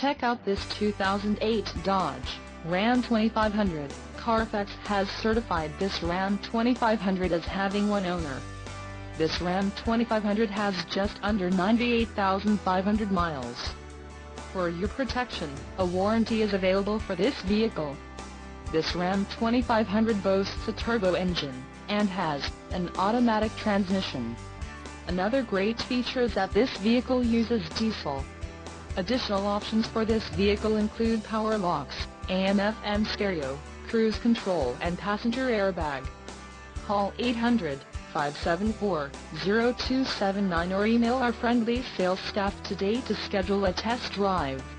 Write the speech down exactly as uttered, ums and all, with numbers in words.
Check out this two thousand eight Dodge Ram twenty-five hundred. Carfax has certified this Ram twenty-five hundred as having one owner. This Ram twenty-five hundred has just under ninety-eight thousand five hundred miles. For your protection, a warranty is available for this vehicle. This Ram twenty-five hundred boasts a turbo engine, and has an automatic transmission. Another great feature is that this vehicle uses diesel. Additional options for this vehicle include power locks, A M F M stereo, cruise control and passenger airbag. Call eight hundred, five seven four, zero two seven nine or email our friendly sales staff today to schedule a test drive.